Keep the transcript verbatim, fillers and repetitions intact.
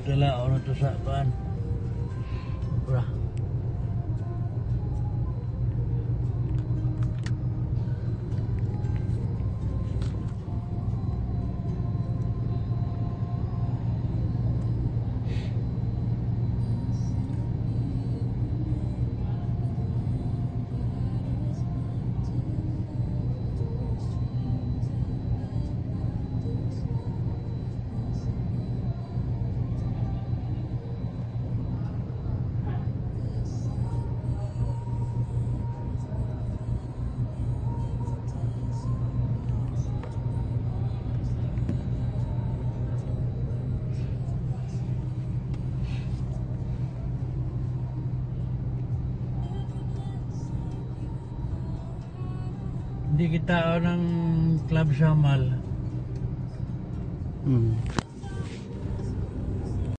tala o na to sa kuan. Bra. Hindi kita o ng Club Shamal. Hmm.